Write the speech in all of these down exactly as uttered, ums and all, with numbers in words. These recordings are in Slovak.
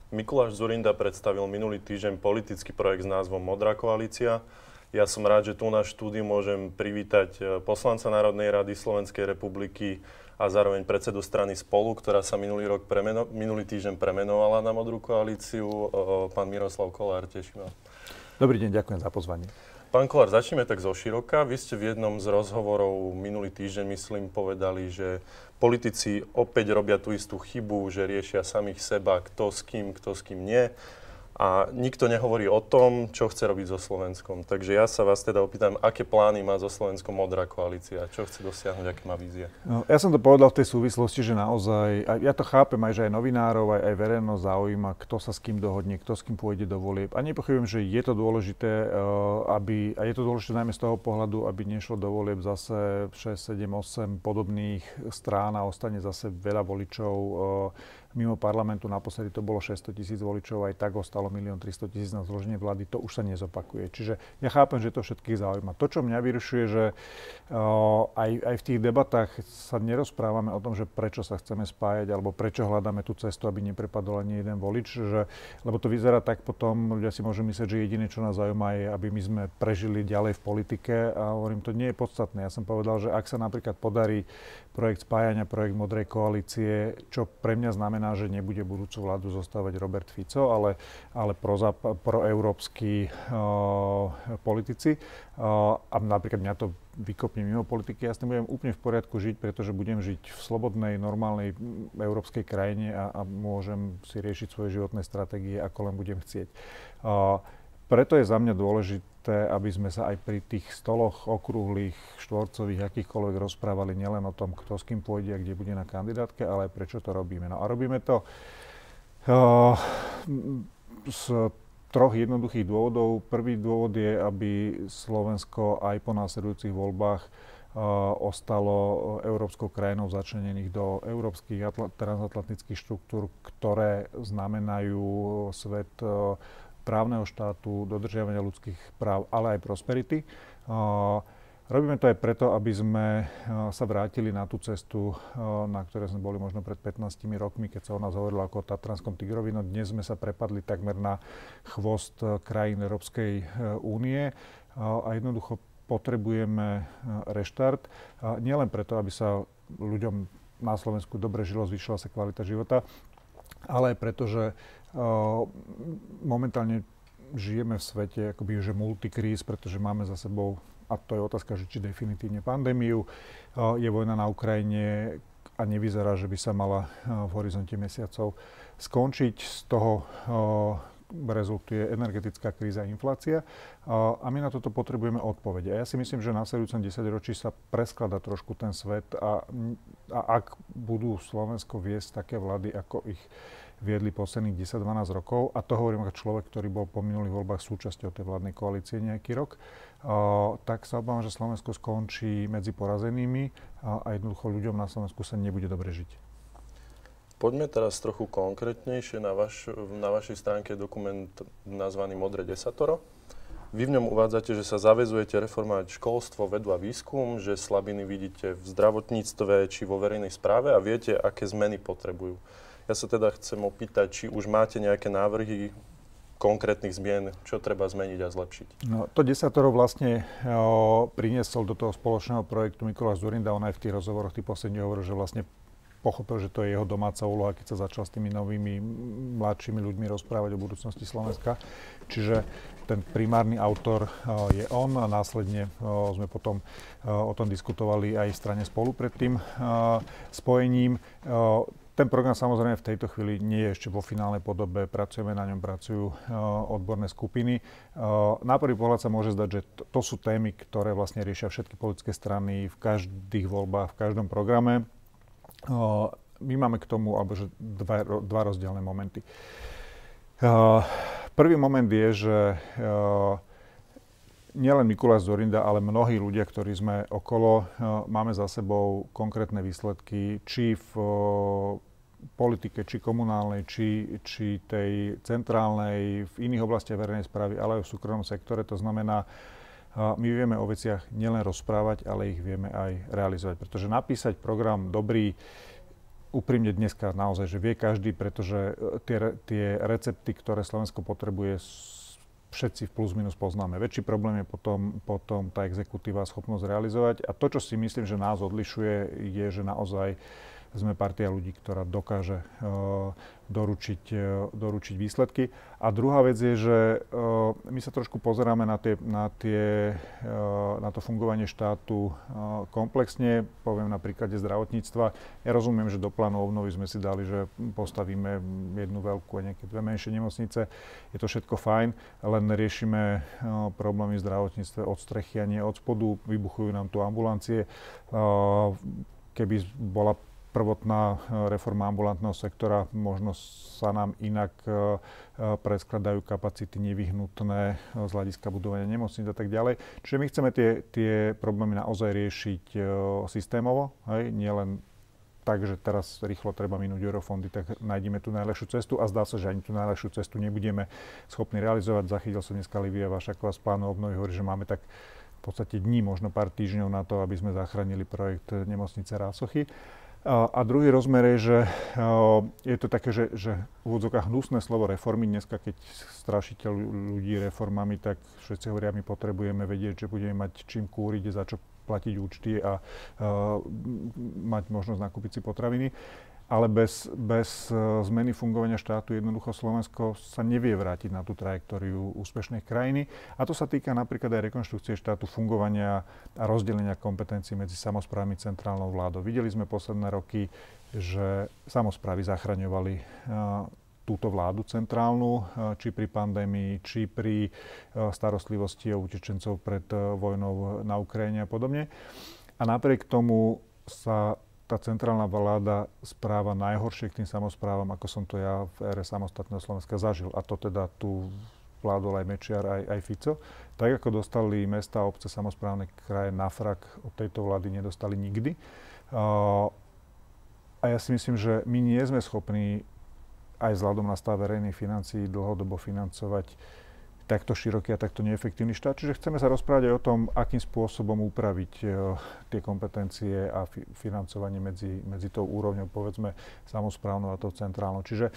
Mikuláš Dzurinda predstavil minulý týždeň politický projekt s názvom Modrá koalícia. Ja som rád, že tu na štúdiu môžem privítať poslanca Národnej rady Slovenskej republiky a zároveň predsedu strany Spolu, ktorá sa minulý, rok premeno- minulý týždeň premenovala na Modrú koalíciu, pán Miroslav Kollár. Teším vás. Dobrý deň, ďakujem za pozvanie. Pán Kollár, začneme tak zoširoka. Vy ste v jednom z rozhovorov minulý týždeň, myslím, povedali, že politici opäť robia tú istú chybu, že riešia samých seba, kto s kým, kto s kým nie. A nikto nehovorí o tom, čo chce robiť so Slovenskom. Takže ja sa vás teda opýtam, aké plány má so Slovenskom Modrá koalícia? Čo chce dosiahnuť, aké má vízia? No, ja som to povedal v tej súvislosti, že naozaj, ja to chápem aj, že aj novinárov, aj, aj verejnosť zaujíma, kto sa s kým dohodne, kto s kým pôjde do volieb. A nepochybujem, že je to dôležité, aby, a je to dôležité najmä z toho pohľadu, aby nešlo do volieb zase šesť, sedem, osem podobných strán a ostane zase veľa voličov mimo parlamentu. Naposledy to bolo šesťsto tisíc voličov, aj tak ostalo milión tristo tisíc na zloženie vlády. To už sa nezopakuje. Čiže ja chápem, že to všetkých zaujíma. To, čo mňa vyrušuje, že uh, aj, aj v tých debatách sa nerozprávame o tom, že prečo sa chceme spájať, alebo prečo hľadáme tú cestu, aby neprepadol ani jeden volič. Že, lebo to vyzerá tak potom, ľudia si môžu myslieť, že jediné, čo nás zaujíma, je, aby my sme prežili ďalej v politike. A hovorím, to nie je podstatné. Ja som povedal, že ak sa napríklad podarí projekt spájania, projekt Modrej koalície, čo pre mňa znamená, že nebude budúcu vládu zostávať Robert Fico, ale, ale prozap- proeurópski uh, politici. Uh, a napríklad mňa to vykopne mimo politiky. Ja s tým budem úplne v poriadku žiť, pretože budem žiť v slobodnej, normálnej európskej krajine a, a môžem si riešiť svoje životné stratégie, ako len budem chcieť. Uh, preto je za mňa dôležité, aby sme sa aj pri tých stoloch okrúhlych, štvorcových, akýchkoľvek rozprávali nielen o tom, kto s kým pôjde a kde bude na kandidátke, ale aj prečo to robíme. No a robíme to uh, z troch jednoduchých dôvodov. Prvý dôvod je, aby Slovensko aj po následujúcich voľbách uh, ostalo európskou krajinou začlenených do európskych atla- transatlantických štruktúr, ktoré znamenajú svet uh, právneho štátu, dodržiavania ľudských práv, ale aj prosperity. Uh, robíme to aj preto, aby sme uh, sa vrátili na tú cestu, uh, na ktorej sme boli možno pred pätnástimi rokmi, keď sa o nás hovorilo ako o Tatranskom tigrovi. No dnes sme sa prepadli takmer na chvost uh, krajín Európskej uh, únie uh, a jednoducho potrebujeme uh, reštart. Uh, nielen preto, aby sa ľuďom na Slovensku dobre žilo, zvýšila sa kvalita života, ale aj preto, že uh, momentálne žijeme v svete akoby, že multikríz, pretože máme za sebou, a to je otázka, že či definitívne pandémiu, uh, je vojna na Ukrajine a nevyzerá, že by sa mala uh, v horizonte mesiacov skončiť. Z toho uh, rezultuje energetická kríza a inflácia. Uh, a my na toto potrebujeme odpovede. A ja si myslím, že v nasledujúcom desaťročí sa presklada trošku ten svet a, a ak budú Slovensko viesť také vlády, ako ich viedli posledných desať dvanásť rokov, a to hovorím ako človek, ktorý bol po minulých voľbách súčasťou tej vládnej koalície nejaký rok, uh, tak sa obávam, že Slovensko skončí medzi porazenými a, a jednoducho ľuďom na Slovensku sa nebude dobre žiť. Poďme teraz trochu konkrétnejšie. Na, vaš, na vašej stránke je dokument nazvaný Modré desatoro. Vy v ňom uvádzate, že sa zaväzujete reformovať školstvo, vedu a výskum, že slabiny vidíte v zdravotníctve či vo verejnej správe a viete, aké zmeny potrebujú. Ja sa teda chcem opýtať, či už máte nejaké návrhy konkrétnych zmien, čo treba zmeniť a zlepšiť. No, to desatoro vlastne o, priniesol do toho spoločného projektu Mikuláš Dzurinda. On aj v tých rozhovoroch tých posledných hovoril, že vlastne pochopil, že to je jeho domáca úloha, keď sa začal s tými novými, mladšími ľuďmi rozprávať o budúcnosti Slovenska. Čiže ten primárny autor uh, je on a následne uh, sme potom uh, o tom diskutovali aj v strane Spolu pred tým uh, spojením. Uh, Ten program samozrejme v tejto chvíli nie je ešte vo finálnej podobe, pracujeme na ňom, pracujú uh, odborné skupiny. Uh, na prvý pohľad sa môže zdať, že to, to sú témy, ktoré vlastne riešia všetky politické strany v každých voľbách, v každom programe. Uh, my máme k tomu alebo že dva, dva rozdielne momenty. Uh, prvý moment je, že uh, nielen Mikuláš Dzurinda, ale mnohí ľudia, ktorí sme okolo, uh, máme za sebou konkrétne výsledky, či v uh, politike, či komunálnej, či, či tej centrálnej, v iných oblastiach verejnej správy, ale aj v súkromnom sektore. To znamená, uh, my vieme o veciach nielen rozprávať, ale ich vieme aj realizovať. Pretože napísať program dobrý úprimne dneska naozaj, že vie každý, pretože tie, tie recepty, ktoré Slovensko potrebuje, všetci v plus minus poznáme. Väčší problém je potom, potom tá exekutíva schopnosť realizovať. A to, čo si myslím, že nás odlišuje, je, že naozaj sme partia ľudí, ktorá dokáže uh, doručiť, uh, doručiť výsledky. A druhá vec je, že uh, my sa trošku pozeráme na, tie, na, tie, uh, na to fungovanie štátu uh, komplexne. Poviem na príklade zdravotníctva. Ja rozumiem, že do plánu obnovy sme si dali, že postavíme jednu veľkú a nejaké dve menšie nemocnice. Je to všetko fajn, len riešime uh, problémy v zdravotníctve od strechy a nie od spodu. Vybuchujú nám tu ambulancie. Uh, keby bola prvotná reforma ambulantného sektora, možno sa nám inak preskladajú kapacity nevyhnutné z hľadiska budovania nemocníc a tak ďalej. Čiže my chceme tie, tie problémy naozaj riešiť systémovo, hej, nielen tak, že teraz rýchlo treba minúť eurofondy, tak nájdeme tú najľahšiu cestu a zdá sa, že ani tú najľahšiu cestu nebudeme schopní realizovať. Zachytil som dneska Lívia Vašáková z plánu obnovy, hovorí, že máme tak v podstate dní, možno pár týždňov na to, aby sme zachránili projekt nemocnice Rásochy. A druhý rozmer je, že je to také, že, že v úvodzovkách hnusné slovo reformy. Dneska, keď strašíte ľudí reformami, tak všetci hovoria, my potrebujeme vedieť, že budeme mať čím kúriť, za čo platiť účty a, a mať možnosť nakúpiť si potraviny. Ale bez, bez zmeny fungovania štátu jednoducho Slovensko sa nevie vrátiť na tú trajektóriu úspešnej krajiny. A to sa týka napríklad aj rekonštrukcie štátu, fungovania a rozdelenia kompetencií medzi samosprávami a centrálnou vládou. Videli sme posledné roky, že samosprávy zachraňovali túto vládu centrálnu, či pri pandémii, či pri starostlivosti o utečencov pred vojnou na Ukrajine a podobne. A napriek tomu sa tá centrálna vláda správa najhoršie k tým samosprávam, ako som to ja v ére samostatného Slovenska zažil. A to teda tu vládol aj Mečiar, aj, aj Fico. Tak ako dostali mesta, obce, samosprávne kraje na frak, od tejto vlády nedostali nikdy. Uh, a ja si myslím, že my nie sme schopní aj vzhľadom na stav verejných financií dlhodobo financovať takto široký a takto neefektívny štát. Čiže chceme sa rozprávať aj o tom, akým spôsobom upraviť uh, tie kompetencie a fi- financovanie medzi, medzi tou úrovňou, povedzme, samosprávnou a tou centrálnou. Čiže,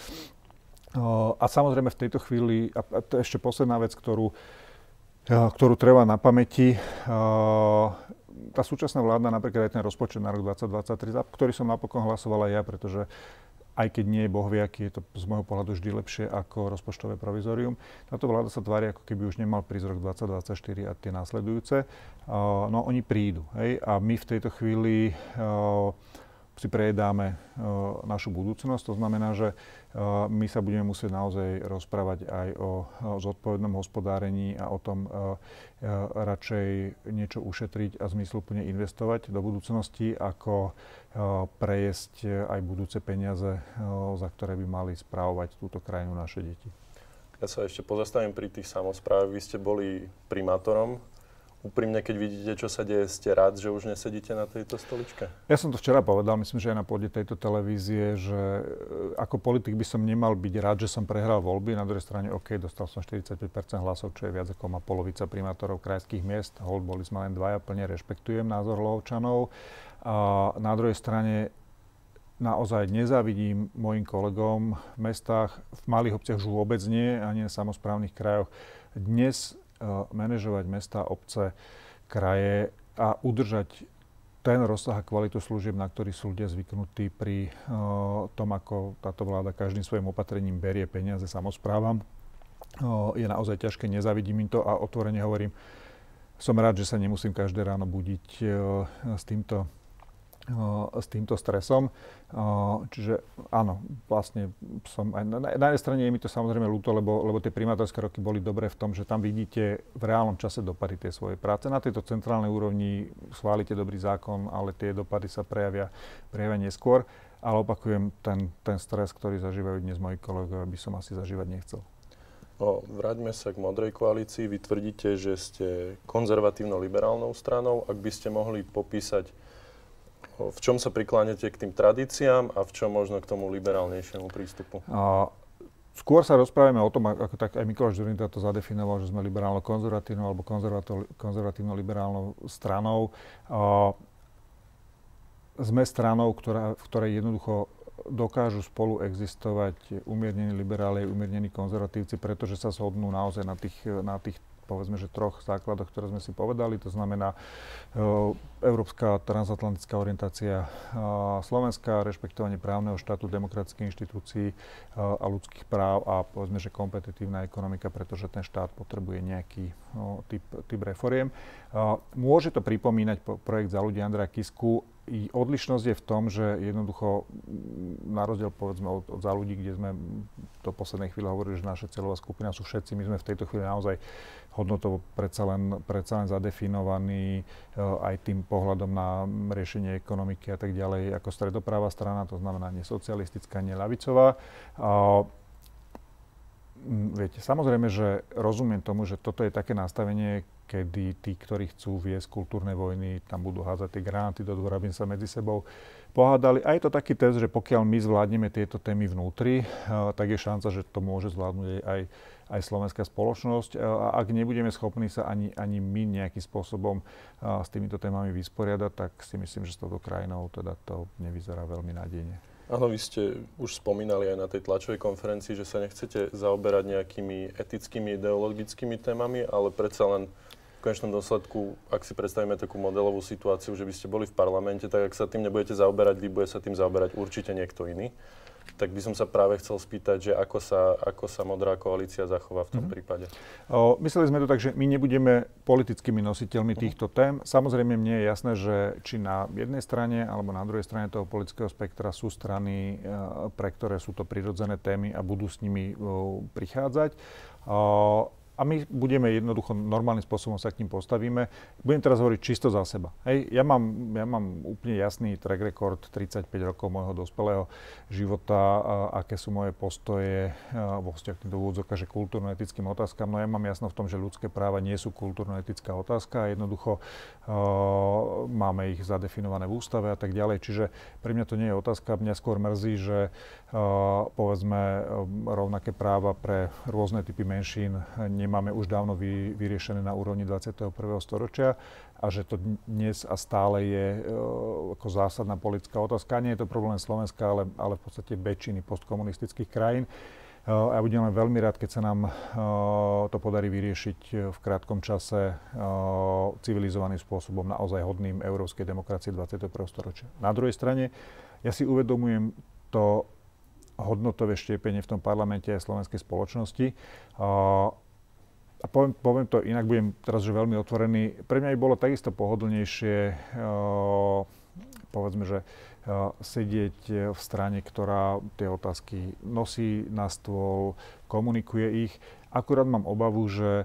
uh, a samozrejme v tejto chvíli, a, a to je ešte posledná vec, ktorú, uh, ktorú treba na pamäti, uh, tá súčasná vláda, napríklad aj ten rozpočet na rok dvadsať dvadsaťtri, za ktorý som napokon hlasoval aj ja, pretože aj keď nie je bohviaký, je to z môjho pohľadu vždy lepšie ako rozpočtové provizorium. Táto vláda sa tvári, ako keby už nemal prísť rok dvadsať dvadsaťštyri a tie následujúce. Uh, no oni prídu, hej? A my v tejto chvíli uh, si prejedáme uh, našu budúcnosť. To znamená, že uh, my sa budeme musieť naozaj rozprávať aj o, o zodpovednom hospodárení a o tom uh, uh, radšej niečo ušetriť a zmysluplne investovať do budúcnosti, ako prejesť aj budúce peniaze, za ktoré by mali správovať túto krajinu naše deti. Ja sa ešte pozastavím pri tých samosprávach. Vy ste boli primátorom. Úprimne, keď vidíte, čo sa deje, ste rád, že už nesedíte na tejto stoličke? Ja som to včera povedal, myslím, že aj na pôde tejto televízie, že ako politik by som nemal byť rád, že som prehral voľby. Na druhej strane, OK, dostal som štyridsaťpäť percent hlasov, čo je viac ako má polovica primátorov krajských miest. Hold, boli sme len dvaja, plne rešpektujem názor Lovčanov. A na druhej strane naozaj nezávidím mojim kolegom v mestách, v malých obciach už vôbec nie, ani v samosprávnych krajoch. Dnes uh, manažovať mesta, obce, kraje a udržať ten rozsah a kvalitu služieb, na ktorý sú ľudia zvyknutí pri uh, tom, ako táto vláda každým svojim opatrením berie peniaze samosprávam, uh, je naozaj ťažké, nezávidím im to a otvorene hovorím, som rád, že sa nemusím každé ráno budiť uh, s týmto s týmto stresom. Čiže áno, vlastne som aj na, na jednej strane je mi to samozrejme ľúto, lebo, lebo tie primátorské roky boli dobré v tom, že tam vidíte v reálnom čase dopady tej svojej práce. Na tejto centrálnej úrovni schválite dobrý zákon, ale tie dopady sa prejavia, prejavia neskôr. Ale opakujem, ten, ten stres, ktorý zažívajú dnes moji kolegovia, by som asi zažívať nechcel. No, vráťme sa k Modrej koalícii. Vy tvrdíte, že ste konzervatívno-liberálnou stranou. Ak by ste mohli popísať, v čom sa prikláňate k tým tradíciám a v čom možno k tomu liberálnejšiemu prístupu? A skôr sa rozprávame o tom, ako tak aj Mikuláš Dzurinda to zadefinoval, že sme liberálno-konzervatívnou alebo konzervatívno-liberálnou stranou. A sme stranou, ktorá, v ktorej jednoducho dokážu spolu existovať umiernení liberáli a umiernení konzervatívci, pretože sa zhodnú naozaj na tých, na tých povedzme, že troch základoch, ktoré sme si povedali. To znamená európska transatlantická orientácia Slovenska, rešpektovanie právneho štátu, demokratických inštitúcií a ľudských práv a povedzme, že kompetitívna ekonomika, pretože ten štát potrebuje nejaký no, typ, typ reforiem. Môže to pripomínať projekt Za ľudí Andreja Kisku. I odlišnosť je v tom, že jednoducho na rozdiel povedzme od, od Za ľudí, kde sme do poslednej chvíle hovorili, že naša cieľová skupina sú všetci, my sme v tejto chvíli naozaj hodnotovo predsa len, predsa len zadefinovaní uh, aj tým pohľadom na riešenie ekonomiky a tak ďalej ako stredopráva strana, to znamená nie socialistická, nie ľavicová. Uh, Viete, samozrejme, že rozumiem tomu, že toto je také nastavenie, kedy tí, ktorí chcú viesť kultúrne vojny, tam budú hádzať tie granáty do dvora, aby sa medzi sebou pohádali. A je to taký test, že pokiaľ my zvládneme tieto témy vnútri, tak je šanca, že to môže zvládnuť aj, aj slovenská spoločnosť. A ak nebudeme schopní sa ani, ani my nejakým spôsobom s týmito témami vysporiadať, tak si myslím, že s touto krajinou teda to nevyzerá veľmi nádejne. Áno, vy ste už spomínali aj na tej tlačovej konferencii, že sa nechcete zaoberať nejakými etickými, ideologickými témami, ale predsa len v konečnom dôsledku, ak si predstavíme takú modelovú situáciu, že by ste boli v parlamente, tak ak sa tým nebudete zaoberať vy, bude sa tým zaoberať určite niekto iný. Tak by som sa práve chcel spýtať, že ako sa, ako sa Modrá koalícia zachová v tom mm-hmm. prípade. O, mysleli sme to tak, že my nebudeme politickými nositeľmi mm-hmm. týchto tém. Samozrejme, mne je jasné, že či na jednej strane alebo na druhej strane toho politického spektra sú strany, pre ktoré sú to prirodzené témy a budú s nimi o, prichádzať. O, A my budeme jednoducho normálnym spôsobom sa k ním postavíme. Budem teraz hovoriť čisto za seba. Hej, ja mám, ja mám úplne jasný track record tridsaťpäť rokov môjho dospelého života, a, aké sú moje postoje a, vo vzťahu k týmto úvodzovkám, že kultúrno-etickým otázkam. No ja mám jasno v tom, že ľudské práva nie sú kultúrno-etická otázka a jednoducho a, máme ich zadefinované v ústave a tak ďalej. Čiže pre mňa to nie je otázka. Mňa skôr mrzí, že a, povedzme rovnaké práva pre rôzne typy menšín nemáme už dávno vy, vyriešené na úrovni dvadsiateho prvého storočia a že to dnes a stále je e, ako zásadná politická otázka. Nie je to problém Slovenska, ale, ale v podstate väčšiny postkomunistických krajín. E, a budem len veľmi rád, keď sa nám e, to podarí vyriešiť v krátkom čase e, civilizovaným spôsobom, naozaj hodným európskej demokracie dvadsiateho prvého storočia. Na druhej strane, ja si uvedomujem to hodnotové štiepenie v tom parlamente aj slovenskej spoločnosti. E, A poviem, poviem to inak, budem teraz že veľmi otvorený. Pre mňa by bolo takisto pohodlnejšie, uh, povedzme, že uh, sedieť v strane, ktorá tie otázky nosí na stôl, komunikuje ich. Akurát mám obavu, že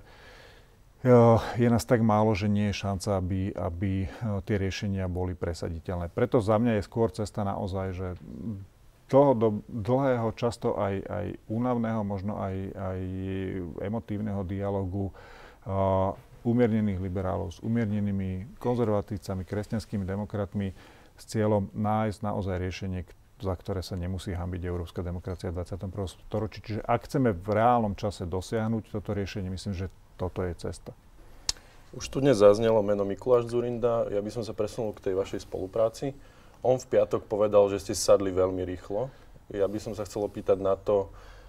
uh, je nás tak málo, že nie je šanca, aby, aby uh, tie riešenia boli presaditeľné. Preto za mňa je skôr cesta naozaj, že toho do dlhého, často aj, aj únavného, možno aj, aj emotívneho dialogu uh, umiernených liberálov s umiernenými konzervatívcami, kresťanskými demokratmi s cieľom nájsť naozaj riešenie, za ktoré sa nemusí hanbiť európska demokracia v dvadsiatom prvom storočí. Čiže ak chceme v reálnom čase dosiahnuť toto riešenie, myslím, že toto je cesta. Už tu dnes zaznelo meno Mikuláš Dzurinda. Ja by som sa presunul k tej vašej spolupráci. On v piatok povedal, že ste sadli veľmi rýchlo. Ja by som sa chcel opýtať na to,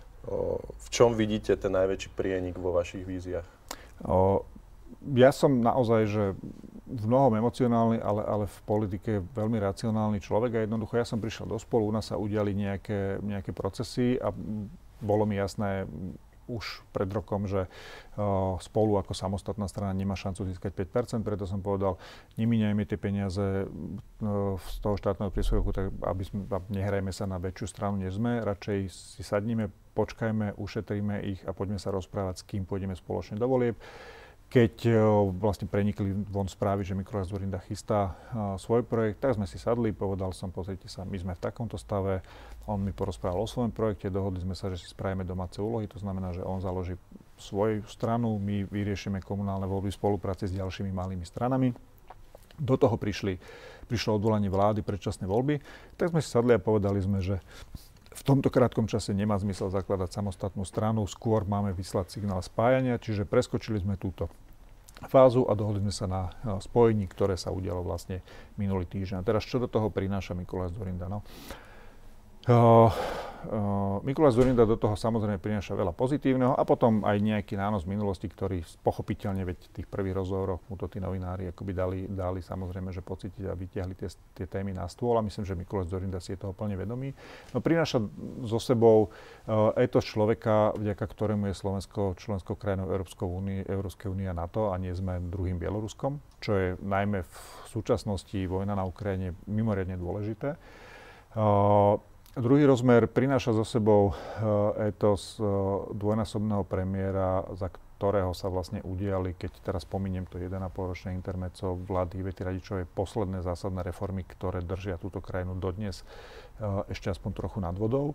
v čom vidíte ten najväčší prienik vo vašich víziách? O, ja som naozaj, že v mnohom emocionálny, ale, ale v politike veľmi racionálny človek a jednoducho ja som prišiel do Spolu, u nás sa udiali nejaké, nejaké procesy a bolo mi jasné už pred rokom, že uh, Spolu ako samostatná strana nemá šancu získať päť percent, preto som povedal, nemíňajme tie peniaze uh, z toho štátneho príspevku, tak aby sme, nehrajme sa na väčšiu stranu, než sme, radšej si sadnime, počkajme, ušetríme ich a poďme sa rozprávať, s kým pôjdeme spoločne do volieb. Keď uh, vlastne prenikli von správy, že Mikuláš Dzurinda chystá uh, svoj projekt, tak sme si sadli, povedal som, pozrite sa, my sme v takomto stave, on mi porozprával o svojom projekte, dohodli sme sa, že si spravíme domáce úlohy, to znamená, že on založí svoju stranu, my vyriešime komunálne voľby v spolupráci s ďalšími malými stranami. Do toho prišli, prišlo odvolanie vlády, predčasné voľby, tak sme si sadli a povedali sme, že v tomto krátkom čase nemá zmysel zakladať samostatnú stranu, skôr máme vyslať signál spájania, čiže preskočili sme túto fázu a dohodli sme sa na spojení, ktoré sa udialo vlastne minulý týždeň. A teraz čo do toho prináša Mikuláš Dzurinda? No? Uh, uh, Mikuláš Dzurinda do toho samozrejme prináša veľa pozitívneho a potom aj nejaký nános z minulosti, ktorý pochopiteľne, veď v tých prvých rozhovoroch mu to tí novinári akoby dali, dali samozrejme, že pocítiť a vytiahli tie, tie témy na stôl a myslím, že Mikuláš Dzurinda si je toho plne vedomý. No, prináša so sebou uh, etos človeka, vďaka ktorému je Slovensko členskou krajinou Európskej únie, Európskej únie a NATO a nie sme druhým Bieloruskom, čo je najmä v súčasnosti vojna na Ukrajine mimoriadne dôležité. Uh, Druhý rozmer prináša so sebou etos dvojnásobného premiéra, za ktorého sa vlastne udiali, keď teraz spomeniem to jeden a pol ročné intermezzo vlády Ivety Radičovej, posledné zásadné reformy, ktoré držia túto krajinu dodnes ešte aspoň trochu nad vodou.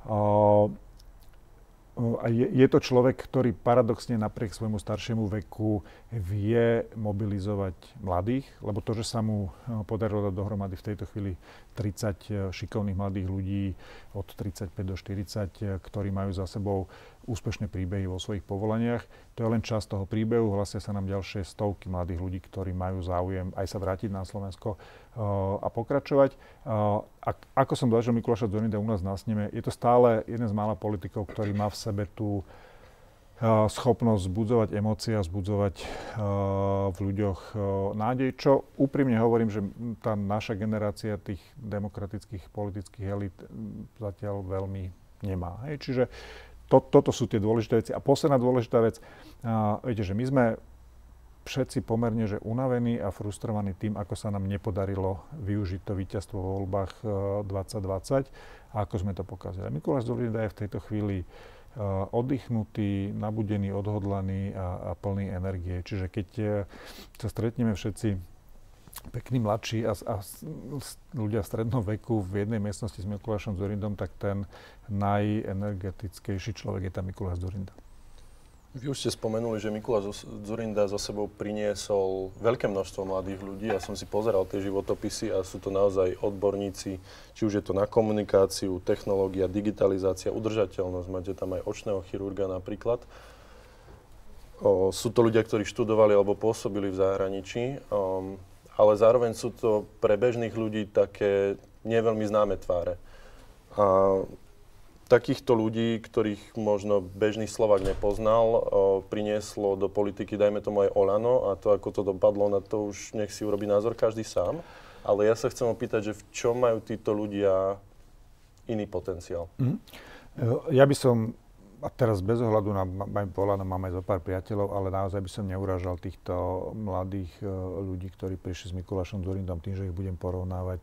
A je, je to človek, ktorý paradoxne napriek svojmu staršiemu veku vie mobilizovať mladých, lebo to, že sa mu podarilo dať dohromady v tejto chvíli tridsať šikovných mladých ľudí od tridsaťpäť do štyridsať, ktorí majú za sebou úspešné príbehy vo svojich povolaniach. To je len časť toho príbehu. Hlasia sa nám ďalšie stovky mladých ľudí, ktorí majú záujem aj sa vrátiť na Slovensko uh, a pokračovať. Uh, a ako som zažil Mikuláša Dzurinda u nás na sneme, je to stále jeden z mála politikov, ktorý má v sebe tú uh, schopnosť zbudzovať emócie a zbudzovať uh, v ľuďoch uh, nádej, čo úprimne hovorím, že tá naša generácia tých demokratických politických elít zatiaľ veľmi nemá. Hej. Čiže To, toto sú tie dôležité veci. A posledná dôležitá vec, a, viete, že my sme všetci pomerne že unavení a frustrovaní tým, ako sa nám nepodarilo využiť to víťazstvo vo voľbách dvadsať dvadsať a ako sme to pokazili. Mikuláš Dzurinda je v tejto chvíli uh, oddychnutý, nabudený, odhodlaný a, a plný energie. Čiže keď uh, sa stretneme všetci pekní mladší a, a ľudia v strednom veku v jednej miestnosti s Mikulášom Dzurindom, tak ten najenergetickejší človek je tam Mikuláš Dzurinda. Vy už ste spomenuli, že Mikuláš Dzurinda za sebou priniesol veľké množstvo mladých ľudí. Ja som si pozeral tie životopisy a sú to naozaj odborníci, či už je to na komunikáciu, technológia, digitalizácia, udržateľnosť. Máte tam aj očného chirurga napríklad. O, sú to ľudia, ktorí študovali alebo pôsobili v zahraničí. Um, ale zároveň sú to pre bežných ľudí také neveľmi známe tváre. A takýchto ľudí, ktorých možno bežný Slovák nepoznal, o, prinieslo do politiky, dajme tomu aj Olano, a to, ako to dopadlo, na to už nech si urobí názor každý sám. Ale ja sa chcem opýtať, že v čom majú títo ľudia iný potenciál? Mm. Ja by som, a teraz bez ohľadu na Olano, mám aj zo pár priateľov, ale naozaj by som neurážal týchto mladých ľudí, ktorí prišli s Mikulášom Dzurindom tým, že ich budem porovnávať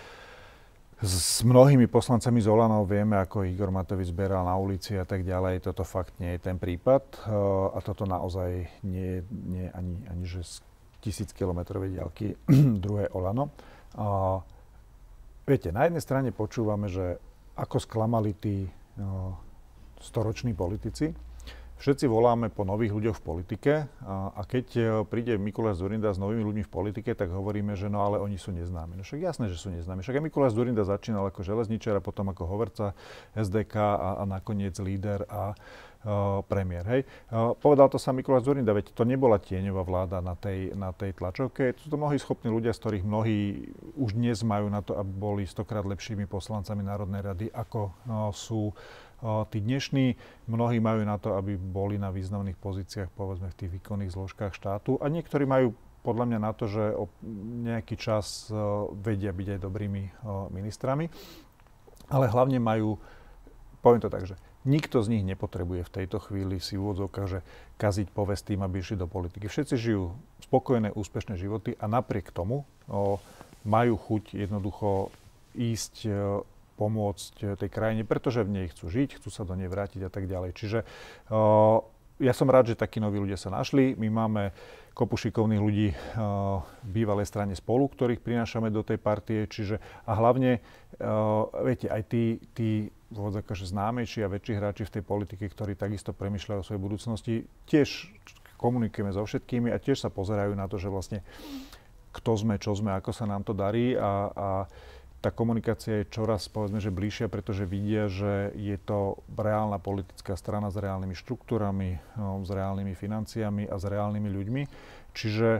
s mnohými poslancami z Olano. Vieme, ako Igor Matovič zberal na ulici a tak ďalej. Toto fakt nie je ten prípad. A toto naozaj nie je ani, ani že z tisíc kilometrovej diaľky druhé Olano. A viete, na jednej strane počúvame, že ako sklamali tí no, storoční politici. Všetci voláme po nových ľuďoch v politike a, a keď príde Mikuláš Dzurinda s novými ľuďmi v politike, tak hovoríme, že no ale oni sú neznámi. No však jasné, že sú neznámi. Však aj Mikuláš Dzurinda začínal ako železničiar a potom ako hovorca es dé ká a, a nakoniec líder a uh, premiér. Hej. Uh, povedal to sa Mikuláš Dzurinda, veď to nebola tieňová vláda na tej, na tej tlačovke. Sú to mnohí schopní ľudia, z ktorých mnohí už dnes majú na to, aby boli stokrát lepšími poslancami Národnej rady, ako uh, sú tí dnešní. Mnohí majú na to, aby boli na významných pozíciách, povedzme v tých výkonných zložkách štátu. A niektorí majú podľa mňa na to, že o nejaký čas vedia byť aj dobrými ministrami. Ale hlavne majú, poviem to tak, že nikto z nich nepotrebuje v tejto chvíli si v úvodzovkách, že kaziť povesť tým, aby išli do politiky. Všetci žijú spokojné, úspešné životy a napriek tomu o, majú chuť jednoducho ísť pomôcť tej krajine, pretože v nej chcú žiť, chcú sa do nej vrátiť a tak ďalej. Čiže uh, ja som rád, že takí noví ľudia sa našli. My máme kopu šikovných ľudí uh, v bývalej strane Spolu, ktorých prinášame do tej partie. Čiže a hlavne, uh, viete, aj tí, tí že známejší a väčší hráči v tej politike, ktorí takisto premýšľajú o svojej budúcnosti, tiež komunikujeme so všetkými a tiež sa pozerajú na to, že vlastne kto sme, čo sme, ako sa nám to darí a, a tá komunikácia je čoraz, povedzme, že bližšia, pretože vidia, že je to reálna politická strana s reálnymi štruktúrami, no, s reálnymi financiami a s reálnymi ľuďmi. Čiže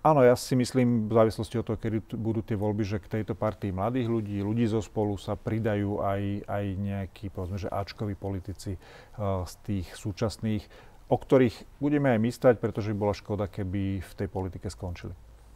Áno, ja si myslím, v závislosti od toho, kedy budú tie voľby, že k tejto partii mladých ľudí, ľudí zo Spolu sa pridajú aj, aj nejakí, povedzme, že áčkoví politici uh, z tých súčasných, o ktorých budeme aj mysleť, pretože by bola škoda, keby v tej politike skončili.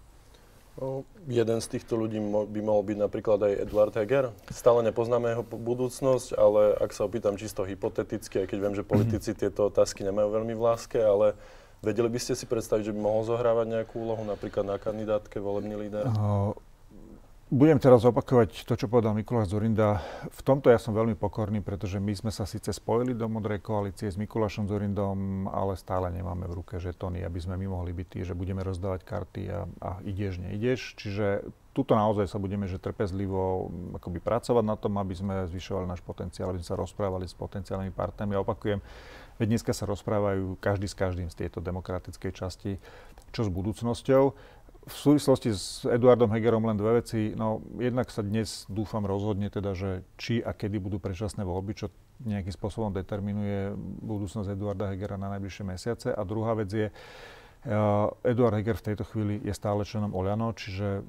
No, jeden z týchto ľudí mo- by mohol byť napríklad aj Eduard Heger. Stále nepoznáme jeho budúcnosť, ale ak sa opýtam čisto hypoteticky, aj keď viem, že politici mm-hmm. tieto otázky nemajú veľmi v láske, ale vedeli by ste si predstaviť, že by mohol zohrávať nejakú úlohu, napríklad na kandidátke volebný líder? Uh, budem teraz opakovať to, čo povedal Mikuláš Dzurinda. V tomto ja som veľmi pokorný, pretože my sme sa síce spojili do Modrej koalície s Mikulášom Dzurindom, ale stále nemáme v ruke žetóny, aby sme my mohli byť tí, že budeme rozdávať karty a, a ideš, neideš. Čiže tuto naozaj sa budeme že trpezlivo akoby pracovať na tom, aby sme zvyšovali náš potenciál, aby sme sa rozprávali s potenciálnymi partnermi. Ja opakujem, veď dneska sa rozprávajú každý s každým z tejto demokratickej časti, čo s budúcnosťou. V súvislosti s Eduardom Hegerom len dve veci. No, jednak sa dnes, dúfam, rozhodne teda, že či a kedy budú predčasné voľby, čo nejakým spôsobom determinuje budúcnosť Eduarda Hegera na najbližšie mesiace. A druhá vec je, uh, Eduard Heger v tejto chvíli je stále členom Oľano, čiže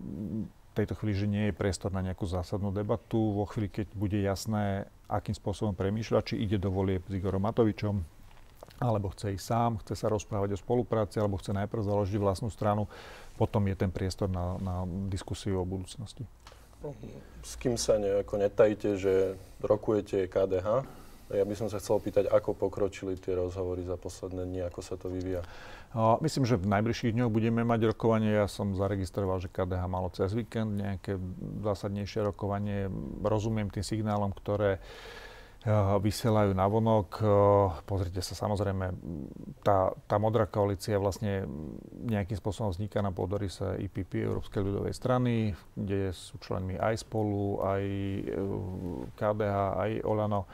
v tejto chvíli, že nie je priestor na nejakú zásadnú debatu. Vo chvíli, keď bude jasné, akým spôsobom premýšľa, či ide do volieb s Igorom Matovičom, alebo chce ísť sám, chce sa rozprávať o spolupráci, alebo chce najprv založiť vlastnú stranu, potom je ten priestor na, na diskusiu o budúcnosti. S kým sa nejako netajíte, že rokujete ká dé há? Ja by som sa chcel opýtať, ako pokročili tie rozhovory za posledné dni, ako sa to vyvíja? Myslím, že v najbližších dňoch budeme mať rokovanie. Ja som zaregistroval, že ká dé há malo cez víkend nejaké zásadnejšie rokovanie. Rozumiem tým signálom, ktoré vysielajú navonok. Pozrite sa, samozrejme, tá, tá modrá koalícia vlastne nejakým spôsobom vzniká na pôdoryse í pé pé, Európskej ľudovej strany, kde sú členmi aj Spolu, aj ká dé há, aj Oľano.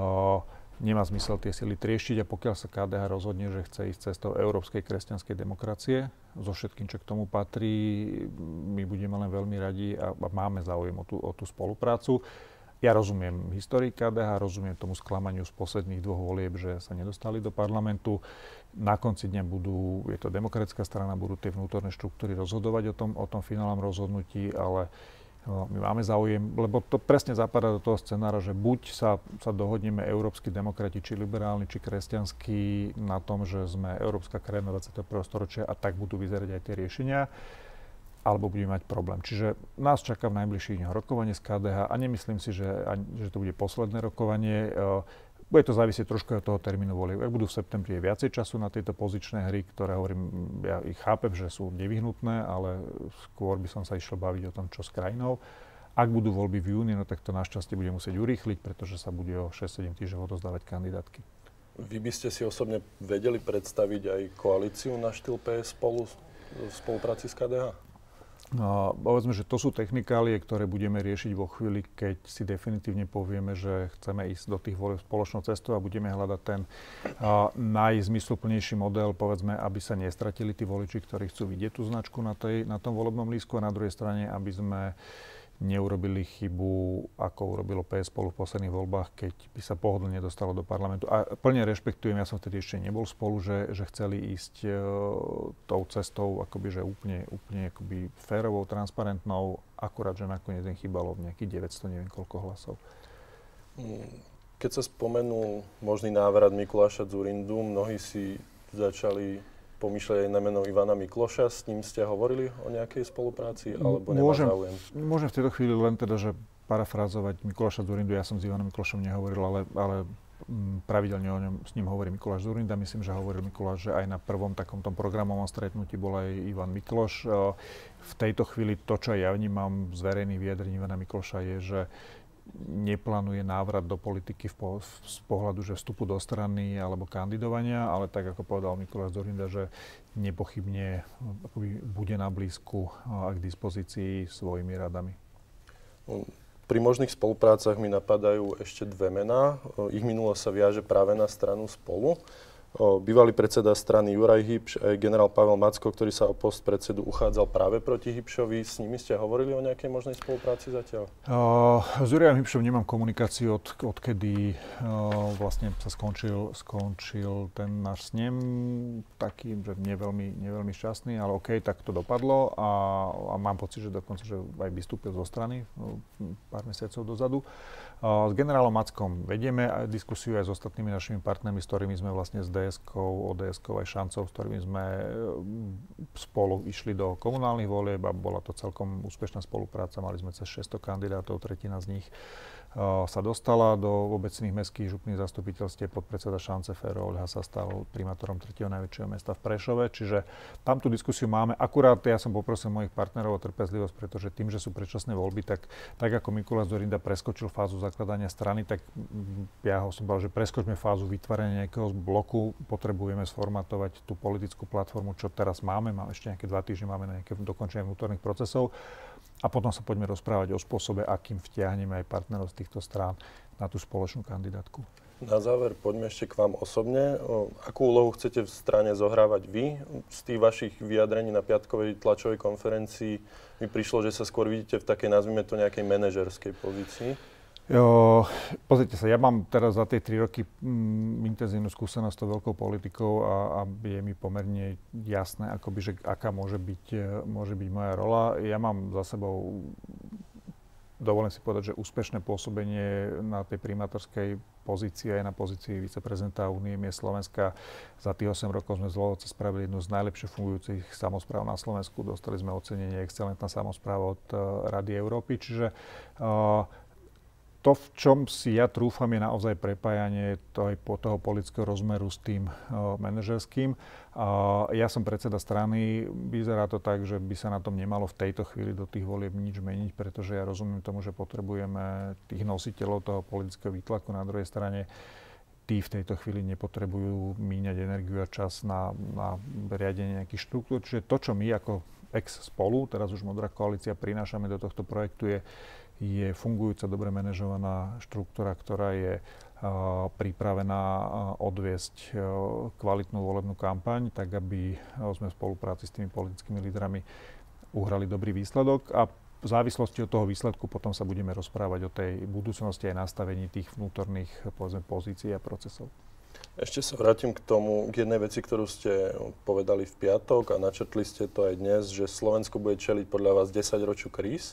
Nemá zmysel tie sily trieštiť a pokiaľ sa ká dé há rozhodne, že chce ísť cestou európskej kresťanskej demokracie, so všetkým, čo k tomu patrí, my budeme len veľmi radi a, a máme záujem o tú, o tú spoluprácu. Ja rozumiem histórii ká dé há, rozumiem tomu sklamaniu z posledných dvoch volieb, že sa nedostali do parlamentu. Na konci dňa budú, je to demokratická strana, budú tie vnútorné štruktúry rozhodovať o tom, o tom finálnom rozhodnutí, ale no, my máme záujem, lebo to presne zapadá do toho scenára, že buď sa, sa dohodneme európski demokrati, či liberálni, či kresťanskí na tom, že sme európska krajina dvadsiateho prvého storočia a tak budú vyzerať aj tie riešenia, alebo budeme mať problém. Čiže nás čaká v najbližších dňoch rokovanie z ká dé há a nemyslím si, že, že to bude posledné rokovanie. Bude to závisieť trošku od toho termínu volieb. Ak budú v septembri je viacej času na tieto pozičné hry, ktoré hovorím, ja ich chápem, že sú nevyhnutné, ale skôr by som sa išiel baviť o tom, čo s krajinou. Ak budú voľby v júni, no tak to našťastie bude musieť urýchliť, pretože sa bude o šesť sedem týždňov odozdávať kandidátky. Vy by ste si osobne vedeli predstaviť aj koalíciu na štýl pé es Spolu v spolupráci s ká dé há? No, povedzme, že to sú technikálie, ktoré budeme riešiť vo chvíli, keď si definitívne povieme, že chceme ísť do tých volieb spoločnou cestou a budeme hľadať ten a, najzmysluplnejší model, povedzme, aby sa nestratili tí voliči, ktorí chcú vidieť tú značku na, tej, na tom volebnom lístku a na druhej strane, aby sme neurobili chybu, ako urobilo pé es Spolu v posledných voľbách, keď by sa pohodlne dostalo do parlamentu. A plne rešpektujem, ja som vtedy ešte nebol Spolu, že, že chceli ísť e, tou cestou akoby, že úplne, úplne akoby férovou, transparentnou, akurát, že nakoniec im chýbalo nejakých deväťsto, neviem koľko hlasov. Keď sa spomenul možný návrat Mikuláša Dzurindu, mnohí si začali pomýšľať aj na meno Ivana Mikloša. S ním ste hovorili o nejakej spolupráci, alebo nemá záujem? Môžem v tejto chvíli len teda, že parafrázovať Mikuláša Dzurindu. Ja som s Ivanom Miklošom nehovoril, ale, ale pravidelne o ňom s ním hovorí Mikuláš Dzurinda. Myslím, že hovoril Mikuláš, že aj na prvom takomto programovom stretnutí bol aj Ivan Mikloš. V tejto chvíli to, čo ja vnímam z verejných vyjadrení Ivana Mikloša, je, že neplánuje návrat do politiky v po, v, z pohľadu, že vstupu do strany alebo kandidovania, ale tak, ako povedal Mikuláš Dzurinda, že nepochybne akoby bude na blízku a k dispozícii svojimi radami. Pri možných spoluprácach mi napadajú ešte dve mená. Ich minulosť sa viaže práve na stranu Spolu. O, bývalý predseda strany Juraj Hybš aj generál Pavel Macko, ktorý sa o post predsedu uchádzal práve proti Hybšovi. S nimi ste hovorili o nejakej možnej spolupráci zatiaľ? Uh, s Jurajom Hybšom nemám komunikáciu, od, odkedy uh, vlastne sa skončil, skončil ten náš snem. Taký, že nie veľmi, nie veľmi šťastný, ale OK, tak to dopadlo a, a mám pocit, že dokonca, že aj vystúpil zo strany no, pár mesiacov dozadu. Uh, s generálom Mackom vedieme diskusiu aj s ostatnými našimi partnermi, s ktorými sme vlastne s dé eskou, ó dé eskou aj Šancov, s ktorými sme spolu išli do komunálnych volieb a bola to celkom úspešná spolupráca. Mali sme cez šesťsto kandidátov, tretina z nich uh, sa dostala do obecných mestských župných zastupiteľstiev. Podpredseda Šance Fero Oľha sa stal primátorom tretieho najväčšieho mesta v Prešove, čiže tam tú diskusiu máme. Akurát ja som poprosil mojich partnerov o trpezlivosť, pretože tým, že sú predčasné voľby, tak, tak ako Mikuláš Dzurinda preskočil fázu zakladania strany, tak ja ho som povedal, že preskočme fázu vytvárania nejakého bloku, potrebujeme sformatovať tú politickú platformu, čo teraz máme, máme ešte nejaké dva týždne, máme na nejaké dokončenie vnútorných procesov a potom sa poďme rozprávať o spôsobe, akým vtiahneme aj partnerov z týchto strán na tú spoločnú kandidátku. Na záver poďme ešte k vám osobne. O, akú úlohu chcete v strane zohrávať vy? Z tých vašich vyjadrení na piatkovej tlačovej konferencii mi prišlo, že sa skôr vidíte v takej, nazvime to, nejakej manažerskej pozícii. Jo, pozrite sa, ja mám teraz za tie tri roky mm, intenzívnu skúsenosť s tou veľkou politikou a, a je mi pomerne jasné, akoby, že aká môže byť, môže byť moja rola. Ja mám za sebou, dovolím si povedať, že úspešné pôsobenie na tej primátorskej pozícii aj na pozícii viceprezidenta Únie miest Slovenska. Za tých osem rokov sme z Ľovovce spravili jednu z najlepšie fungujúcich samospráv na Slovensku. Dostali sme ocenenie Excelentná samospráva od uh, Rady Európy, čiže uh, to, v čom si ja trúfam, je naozaj prepájanie toho, toho politického rozmeru s tým uh, manažerským. Uh, ja som predseda strany, vyzerá to tak, že by sa na tom nemalo v tejto chvíli do tých volieb nič meniť, pretože ja rozumiem tomu, že potrebujeme tých nositeľov toho politického výtlaku. Na druhej strane tí v tejto chvíli nepotrebujú míňať energiu a čas na, na riadenie nejakých štruktúr. Čiže to, čo my ako ex-spolu, teraz už Modrá koalícia, prinášame do tohto projektu, je je fungujúca, dobre manažovaná štruktúra, ktorá je uh, pripravená uh, odviesť uh, kvalitnú volebnú kampaň, tak aby uh, sme v spolupráci s tými politickými lídrami uhrali dobrý výsledok a v závislosti od toho výsledku potom sa budeme rozprávať o tej budúcnosti aj nastavení tých vnútorných, povedzme, pozícií a procesov. Ešte sa vrátim k tomu, k jednej veci, ktorú ste povedali v piatok a načrtli ste to aj dnes, že Slovensko bude čeliť podľa vás desaťročiu kríz.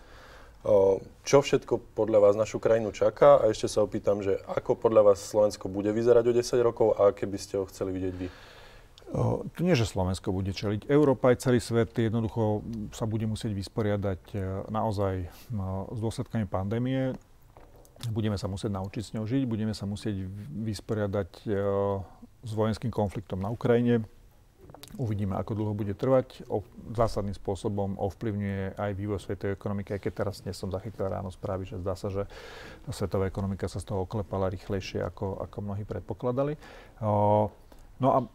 Čo všetko podľa vás našu krajinu čaká? A ešte sa opýtam, že ako podľa vás Slovensko bude vyzerať o desať rokov a aké by ste ho chceli vidieť vy? O, to nie, že Slovensko bude čeliť. Európa aj celý svet jednoducho sa bude musieť vysporiadať naozaj s dôsledkami pandémie. Budeme sa musieť naučiť s ňou žiť, budeme sa musieť vysporiadať s vojenským konfliktom na Ukrajine. Uvidíme, ako dlho bude trvať. O, zásadným spôsobom ovplyvňuje aj vývoj svetovej ekonomiky, aj keď teraz dnes som zachytil ráno správy, že zdá sa, že svetová ekonomika sa z toho oklepala rýchlejšie, ako, ako mnohí predpokladali. O, no a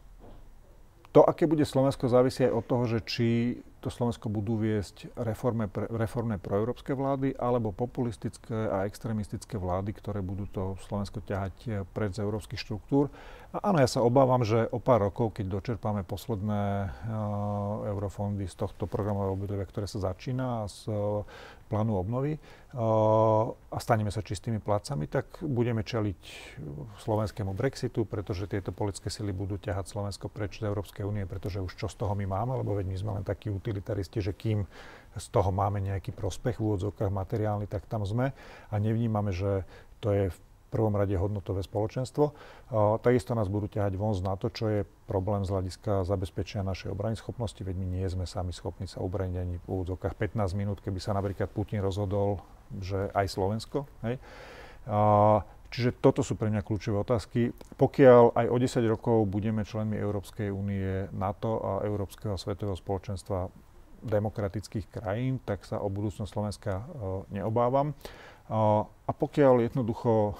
to, aké bude Slovensko, závisí aj od toho, že či to Slovensko budú viesť reformné, reformné proeurópske vlády alebo populistické a extrémistické vlády, ktoré budú to Slovensko ťahať pred z európskych štruktúr. A áno, ja sa obávam, že o pár rokov, keď dočerpáme posledné uh, eurofondy z tohto programového obdobia, ktoré sa začína z uh, plánu obnovy uh, a staneme sa čistými placami, tak budeme čeliť slovenskému Brexitu, pretože tieto politické sily budú ťahať Slovensko preč z Európskej únie, pretože už čo z toho my máme, lebo veď my sme len takí utilitaristi, že kým z toho máme nejaký prospech v úvodzovkách materiálny, tak tam sme a nevnímame, že to je v prvom rade hodnotové spoločenstvo. Uh, takisto nás budú ťahať von z NATO, čo je problém z hľadiska zabezpečenia našej obranyschopnosti, veď my nie sme sami schopní sa obraniť ani v úvodzovkách pätnásť minút, keby sa napríklad Putin rozhodol, že aj Slovensko. Hej. Uh, čiže toto sú pre mňa kľúčové otázky. Pokiaľ aj o desať rokov budeme členmi Európskej únie, NATO a Európskeho svetového spoločenstva demokratických krajín, tak sa o budúcnosť Slovenska uh, neobávam. Uh, a pokiaľ jednoducho uh,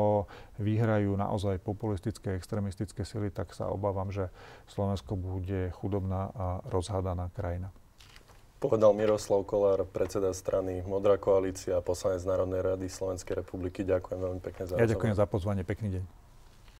vyhrajú naozaj populistické, extrémistické sily, tak sa obávam, že Slovensko bude chudobná a rozhádaná krajina. Povedal Miroslav Kollár, predseda strany Modrá koalícia a poslanec Národnej rady Slovenskej republiky. Ďakujem veľmi pekne za rozhovor. Ja ďakujem za pozvanie. Pekný deň.